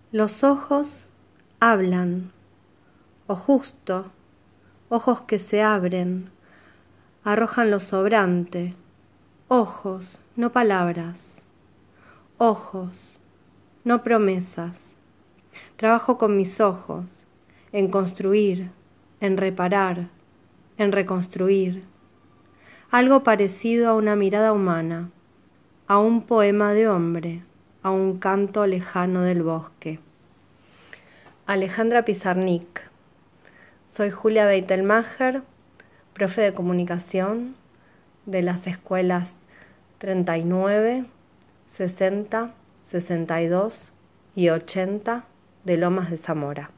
Los ojos hablan, o justo, ojos que se abren, arrojan lo sobrante, ojos, no palabras, ojos, no promesas. Trabajo con mis ojos, en construir, en reparar, en reconstruir. Algo parecido a una mirada humana, a un poema de hombre, a un canto lejano del bosque. Alejandra Pizarnik. Soy Julia Beitelmacher, profe de comunicación de las escuelas 39, 60, 62 y 80 de Lomas de Zamora.